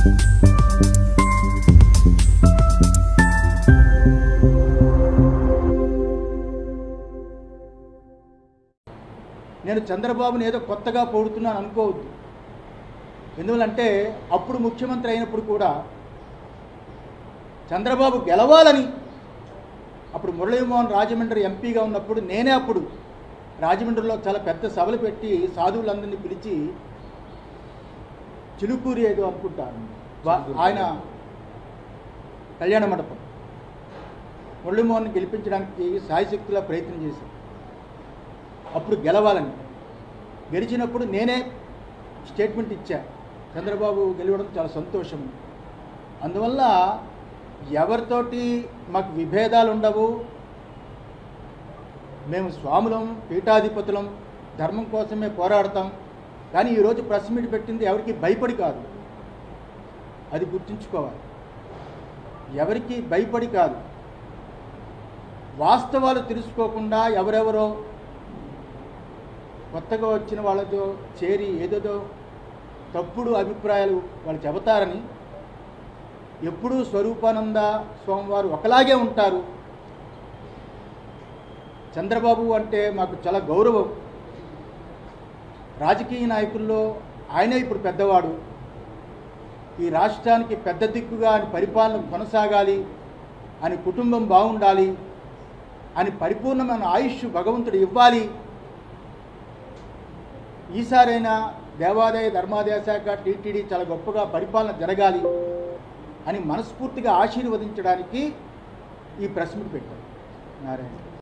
నేను చంద్రబాబుని ఏదో కొత్తగా పొగుడుతున్నాను అనుకోవద్దు. ఎందువల్లంటే అప్పుడు ముఖ్యమంత్రి అయినప్పుడు కూడా చంద్రబాబు గెలవాలని, అప్పుడు మురళీమోహన్ రాజమండ్రి ఎంపీగా ఉన్నప్పుడు నేనే అప్పుడు రాజమండ్రిలో చాలా పెద్ద సభలు పెట్టి సాధువులందరినీ పిలిచి చిలుకూరి ఏదో అనుకుంటాను ఆయన కళ్యాణ మండపం మురళీమోహన్ గెలిపించడానికి సాయశక్తిలా ప్రయత్నం చేశాను. అప్పుడు గెలవాలని, గెలిచినప్పుడు నేనే స్టేట్మెంట్ ఇచ్చా, చంద్రబాబు గెలవడం చాలా సంతోషం. అందువల్ల ఎవరితోటి మాకు విభేదాలు ఉండవు. మేము స్వాములం, పీఠాధిపతులం, ధర్మం కోసమే పోరాడతాం. కానీ ఈరోజు ప్రెస్ మీట్ పెట్టింది ఎవరికి భయపడి కాదు, అది గుర్తుంచుకోవాలి. ఎవరికి భయపడి కాదు, వాస్తవాలు తెలుసుకోకుండా ఎవరెవరో కొత్తగా వచ్చిన వాళ్ళతో చేరి ఏదేదో తప్పుడు అభిప్రాయాలు వాళ్ళు చెబుతారని. ఎప్పుడూ స్వరూపానంద స్వామివారు ఒకలాగే ఉంటారు. చంద్రబాబు అంటే మాకు చాలా గౌరవం. రాజకీయ నాయకుల్లో ఆయనే ఇప్పుడు పెద్దవాడు. ఈ రాష్ట్రానికి పెద్ద దిక్కుగా ఆయన పరిపాలన కొనసాగాలి అని, కుటుంబం బాగుండాలి అని, పరిపూర్ణమైన ఆయుష్ భగవంతుడు ఇవ్వాలి. ఈసారైనా దేవాదాయ ధర్మాదాయ శాఖ టీటీడీ చాలా గొప్పగా పరిపాలన జరగాలి అని మనస్ఫూర్తిగా ఆశీర్వదించడానికి ఈ ప్రెస్ మీట్ పెట్టారు నారాయణ.